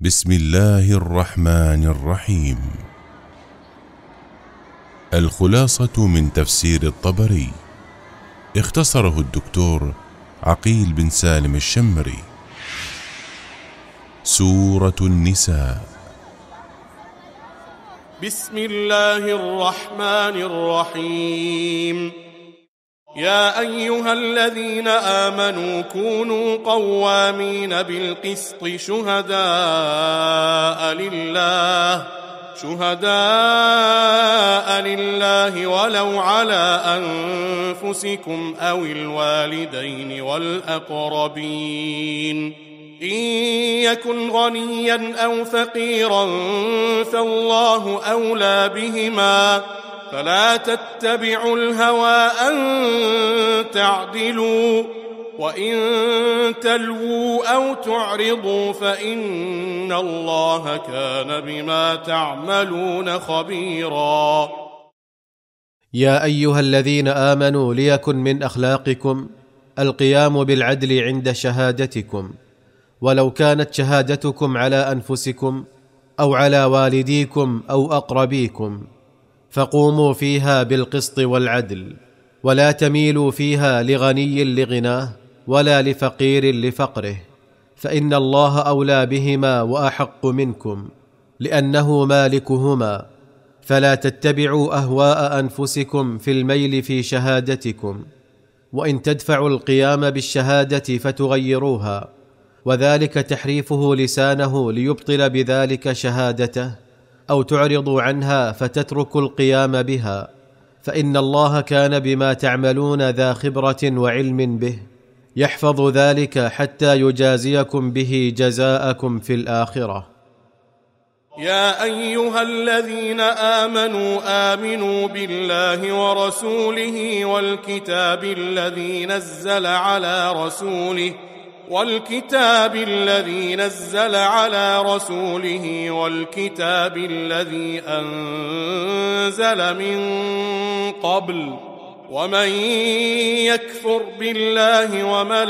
بسم الله الرحمن الرحيم. الخلاصة من تفسير الطبري، اختصره الدكتور عقيل بن سالم الشمري. سورة النساء. بسم الله الرحمن الرحيم. يا أيها الذين آمنوا كونوا قوامين بالقسط شهداء لله ولو على أنفسكم أو الوالدين والأقربين إن يكن غنيا أو فقيرا فالله أولى بهما فلا تتبعوا الهوى أن تعدلوا وإن تلووا أو تعرضوا فإن الله كان بما تعملون خبيرا. يا أيها الذين آمنوا ليكن من أخلاقكم القيام بالعدل عند شهادتكم، ولو كانت شهادتكم على أنفسكم أو على والديكم أو أقربيكم، فقوموا فيها بالقسط والعدل، ولا تميلوا فيها لغني لغناه ولا لفقير لفقره، فإن الله أولى بهما وأحق منكم لأنه مالكهما، فلا تتبعوا أهواء أنفسكم في الميل في شهادتكم، وإن تدفعوا القيام بالشهادة فتغيروها، وذلك تحريفه لسانه ليبطل بذلك شهادته، أو تعرضوا عنها فتتركوا القيام بها، فإن الله كان بما تعملون ذا خبرة وعلم به، يحفظ ذلك حتى يجازيكم به جزاءكم في الآخرة. يا أيها الذين آمنوا بالله ورسوله والكتاب الذي نزل على رسوله والكتاب الذي أنزل من قبل، ومن يكفر بالله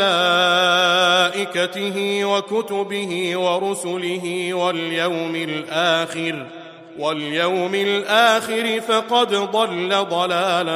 وملائكته وكتبه ورسله واليوم الآخر فقد ضل ضلالا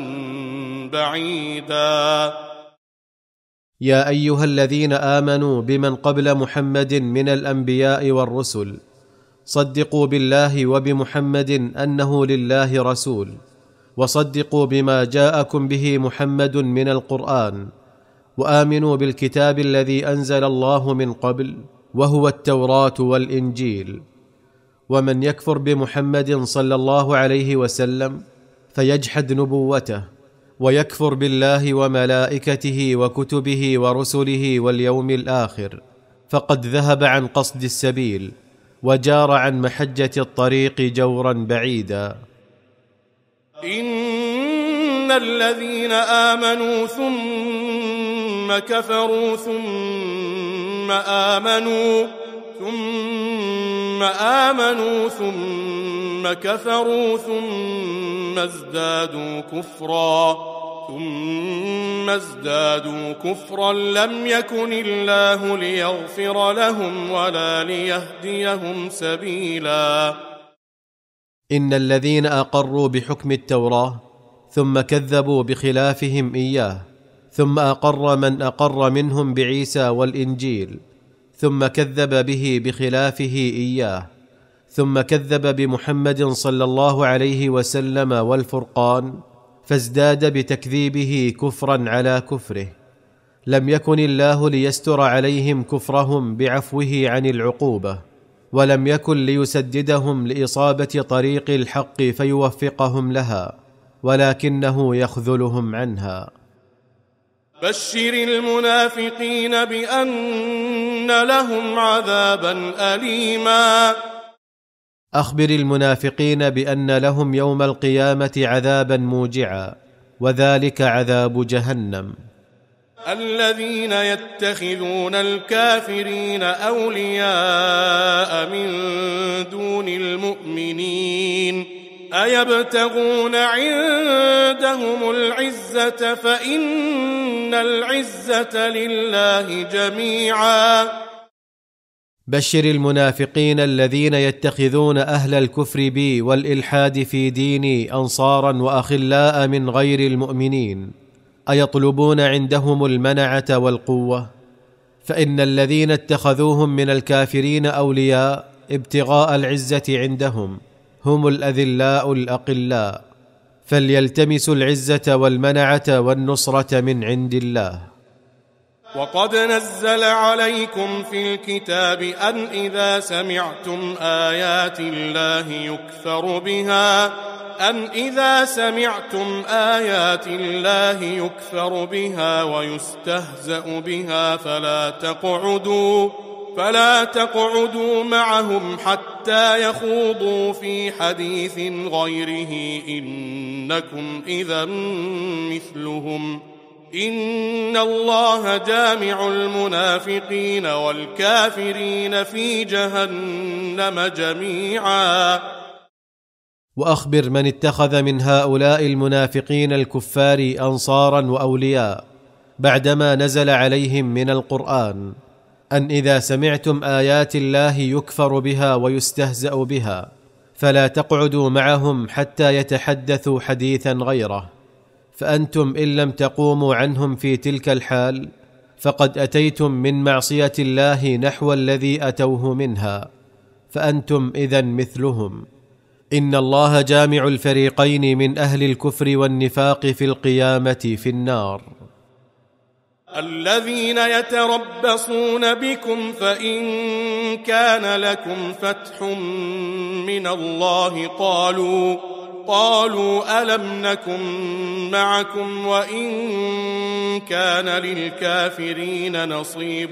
بعيدا. يا أيها الذين آمنوا بمن قبل محمد من الأنبياء والرسل، صدقوا بالله وبمحمد أنه لله رسول، وصدقوا بما جاءكم به محمد من القرآن، وآمنوا بالكتاب الذي أنزل الله من قبل وهو التوراة والإنجيل. ومن يكفر بمحمد صلى الله عليه وسلم فيجحد نبوته، ويكفر بالله وملائكته وكتبه ورسله واليوم الآخر، فقد ذهب عن قصد السبيل وجار عن محجة الطريق جورا بعيدا. إن الذين آمنوا ثم كفروا ثم آمنوا ثم كفروا ثم ازدادوا كفرا لم يكن الله ليغفر لهم ولا ليهديهم سبيلا. إن الذين أقروا بحكم التوراة ثم كذبوا بخلافهم إياه، ثم أقر من أقر منهم بعيسى والإنجيل، ثم كذب به بخلافه إياه، ثم كذب بمحمد صلى الله عليه وسلم والفرقان، فازداد بتكذيبه كفرا على كفره، لم يكن الله ليستر عليهم كفرهم بعفوه عن العقوبة، ولم يكن ليسددهم لإصابة طريق الحق فيوفقهم لها، ولكنه يخذلهم عنها. بشر المنافقين بأن لهم عذابا أليما. أخبر المنافقين بأن لهم يوم القيامة عذابا موجعا، وذلك عذاب جهنم. الذين يتخذون الكافرين أولياء من دون المؤمنين أيبتغون عندهم العزة فإن العزة لله جميعا. بشر المنافقين الذين يتخذون أهل الكفر بي والإلحاد في ديني أنصارا وأخلاء من غير المؤمنين، أيطلبون عندهم المنعة والقوة؟ فإن الذين اتخذوهم من الكافرين أولياء ابتغاء العزة عندهم هم الأذلاء الأقلاء، فليلتمسوا العزة والمنعة والنصرة من عند الله. وقد نزل عليكم في الكتاب أن إذا سمعتم آيات الله يكفر بها ويستهزأ بها فلا تقعدوا معهم حتى يخوضوا في حديث غيره إنكم إذا مثلهم إن الله جامع المنافقين والكافرين في جهنم جميعا. وأخبر من اتخذ من هؤلاء المنافقين الكفار أنصارا وأولياء بعدما نزل عليهم من القرآن أن إذا سمعتم آيات الله يكفر بها ويستهزأ بها فلا تقعدوا معهم حتى يتحدثوا حديثا غيره، فأنتم إن لم تقوموا عنهم في تلك الحال فقد أتيتم من معصية الله نحو الذي أتوه منها، فأنتم إذن مثلهم. إن الله جامع الفريقين من أهل الكفر والنفاق في القيامة في النار. الذين يتربصون بكم فإن كان لكم فتح من الله قالوا ألم نكن معكم وإن كان للكافرين نصيب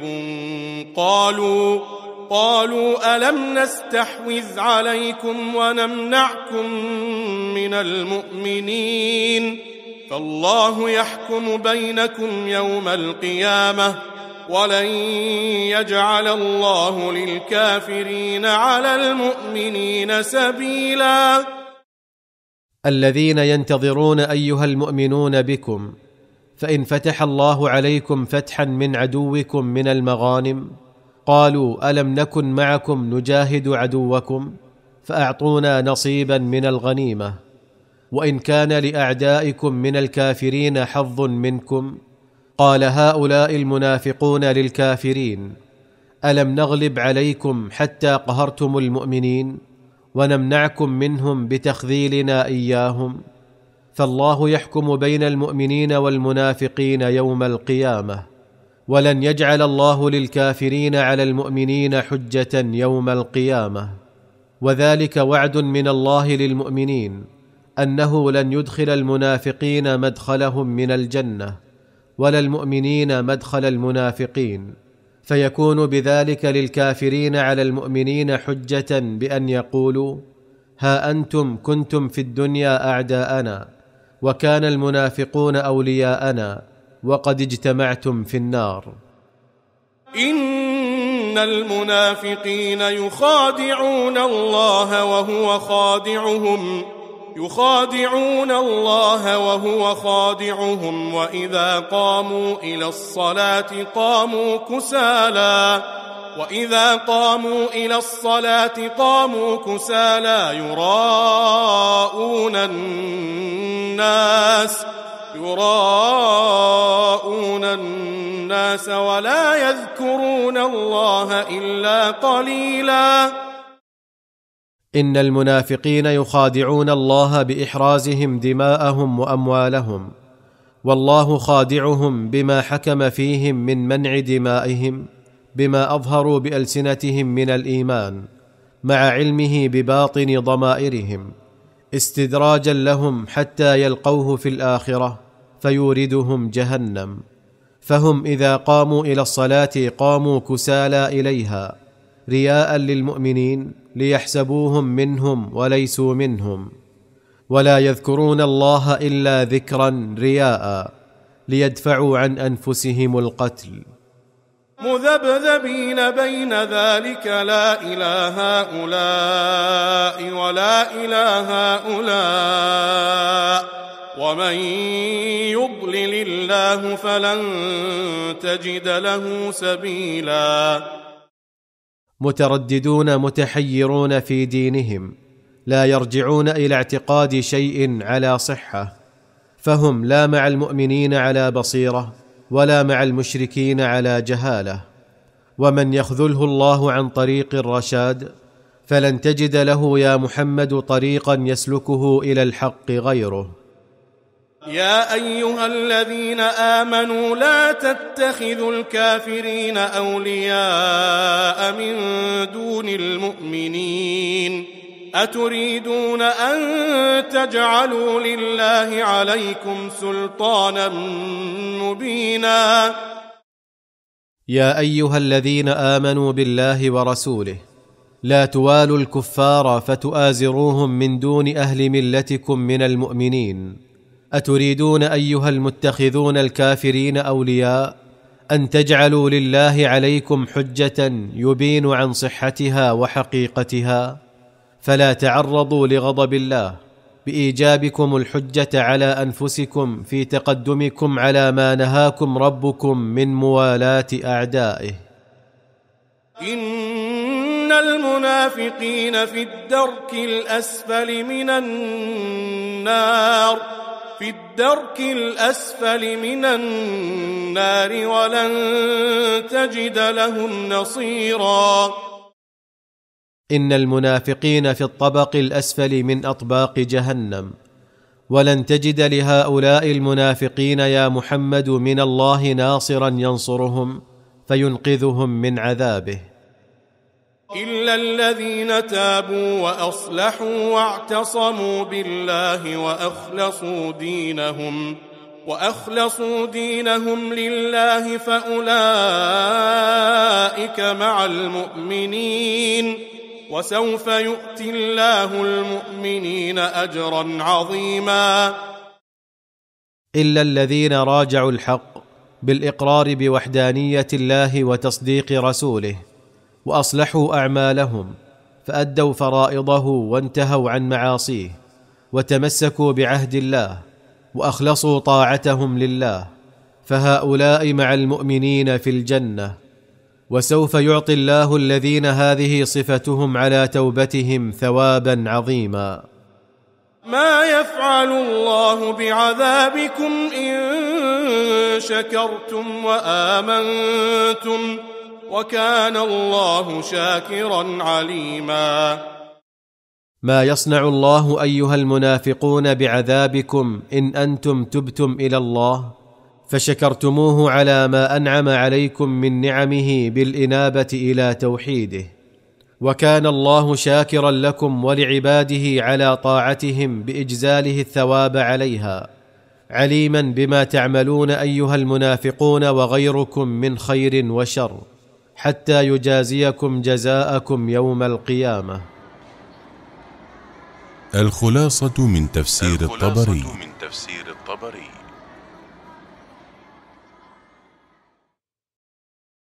قالوا ألم نستحوذ عليكم ونمنعكم من المؤمنين فالله يحكم بينكم يوم القيامة ولن يجعل الله للكافرين على المؤمنين سبيلا. الذين ينتظرون أيها المؤمنون بكم، فإن فتح الله عليكم فتحا من عدوكم من المغانم قالوا ألم نكن معكم نجاهد عدوكم فأعطونا نصيبا من الغنيمة، وإن كان لأعدائكم من الكافرين حظ منكم قال هؤلاء المنافقون للكافرين ألم نغلب عليكم حتى قهرتم المؤمنين ونمنعكم منهم بتخذيلنا إياهم؟ فالله يحكم بين المؤمنين والمنافقين يوم القيامة، ولن يجعل الله للكافرين على المؤمنين حجة يوم القيامة. وذلك وعد من الله للمؤمنين أنه لن يدخل المنافقين مدخلهم من الجنة ولا المؤمنين مدخل المنافقين، فيكون بذلك للكافرين على المؤمنين حجة بأن يقولوا ها أنتم كنتم في الدنيا أعداءنا وكان المنافقون أولياءنا وقد اجتمعتم في النار. إن المنافقين يخادعون الله وهو خادعهم وإذا قاموا إلى الصلاة قاموا كسالى يراءون الناس ولا يذكرون الله إلا قليلا. إن المنافقين يخادعون الله بإحرازهم دماءهم وأموالهم، والله خادعهم بما حكم فيهم من منع دمائهم بما أظهروا بألسنتهم من الإيمان مع علمه بباطن ضمائرهم، استدراجا لهم حتى يلقوه في الآخرة فيوردهم جهنم. فهم إذا قاموا إلى الصلاة قاموا كسالى إليها رياء للمؤمنين ليحسبوهم منهم وليسوا منهم، ولا يذكرون الله إلا ذكرا رياء ليدفعوا عن أنفسهم القتل. مذبذبين بين ذلك لا إله هؤلاء ولا إله هؤلاء ومن يضلل الله فلن تجد له سبيلا. مترددون متحيرون في دينهم، لا يرجعون إلى اعتقاد شيء على صحة، فهم لا مع المؤمنين على بصيرة ولا مع المشركين على جهالة. ومن يخذله الله عن طريق الرشاد فلن تجد له يا محمد طريقا يسلكه إلى الحق غيره. يا أيها الذين آمنوا لا تتخذوا الكافرين أولياء من دون المؤمنين، أتريدون أن تجعلوا لله عليكم سلطانا مبينا. يا أيها الذين آمنوا بالله ورسوله لا توالوا الكفار فتؤازروهم من دون أهل ملتكم من المؤمنين. أتريدون أيها المتخذون الكافرين أولياء أن تجعلوا لله عليكم حجة يبين عن صحتها وحقيقتها؟ فلا تعرضوا لغضب الله بإيجابكم الحجة على أنفسكم في تقدمكم على ما نهاكم ربكم من موالاة أعدائه. إن المنافقين في الدرك الأسفل من النار ولن تجد لهم نصيرا. إن المنافقين في الطبق الأسفل من أطباق جهنم، ولن تجد لهؤلاء المنافقين يا محمد من الله ناصرا ينصرهم فينقذهم من عذابه. إلا الذين تابوا وأصلحوا واعتصموا بالله وأخلصوا دينهم لله فأولئك مع المؤمنين، وسوف يؤتي الله المؤمنين أجرا عظيما. إلا الذين راجعوا الحق بالإقرار بوحدانية الله وتصديق رسوله، وأصلحوا أعمالهم فأدوا فرائضه وانتهوا عن معاصيه، وتمسكوا بعهد الله وأخلصوا طاعتهم لله، فهؤلاء مع المؤمنين في الجنة. وسوف يعطي الله الذين هذه صفتهم على توبتهم ثوابا عظيما. ما يفعل الله بعذابكم إن شكرتم وآمنتم، وكان الله شاكرا عليما. ما يصنع الله أيها المنافقون بعذابكم إن أنتم تبتم إلى الله فشكرتموه على ما أنعم عليكم من نعمه بالإنابة إلى توحيده، وكان الله شاكرا لكم ولعباده على طاعتهم بإجزاله الثواب عليها، عليما بما تعملون أيها المنافقون وغيركم من خير وشر، حتى يجازيكم جزاءكم يوم القيامة. الخلاصة من تفسير الطبري.